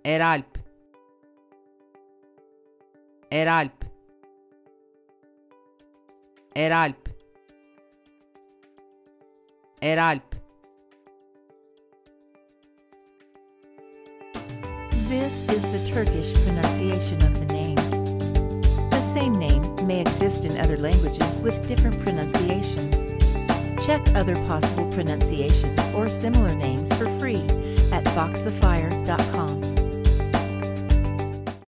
Eralp, Eralp, Eralp, Eralp. This is the Turkish pronunciation of the name. The same name may exist in other languages with different pronunciations. Check other possible pronunciations or similar names for free at Voxifier.com.